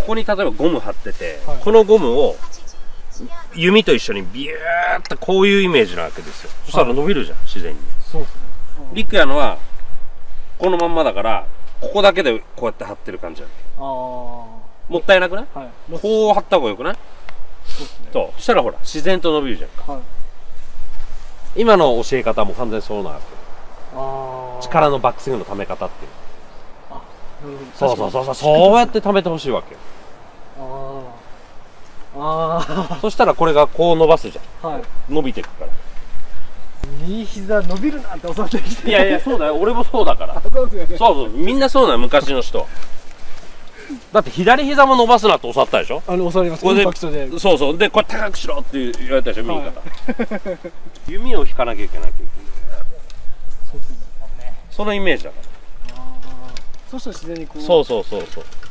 こに例えばゴム貼ってて、 はい、 このゴムを弓と一緒にビューってこういうイメージなわけですよ。そしたら伸びるじゃん、自然に。 そうですね。 リクヤのはこのまんまだからここだけでこうやって貼ってる感じだ。 ああ。もったいなくない？ はい。 こう貼った方がよくない？ そうですね。 そう。そしたらほら自然と伸びるじゃんか。 はい。 今の教え方も完全にそうなわけ。 ああ。 力のバックスイングのため方っていう。 あ、なるほど。 そうやって溜めてほしいわけよ。 ああ。 そしたらこれがこう伸ばすじゃん。 はい。 伸びてくから。 右膝伸びるなって教わってきて。 いやいや、そうだよ。俺もそうだから。 そうですよね。 そう、みんなそうなの、昔の人。だって左膝も伸ばすなって教わったでしょ。 教わります。インパクトで。 そうそう。で、これ高くしろって言われたでしょ、右肩。弓を引かなきゃいけない。 そうですね。 そのイメージだから。 そうしたら自然にこう。 そう。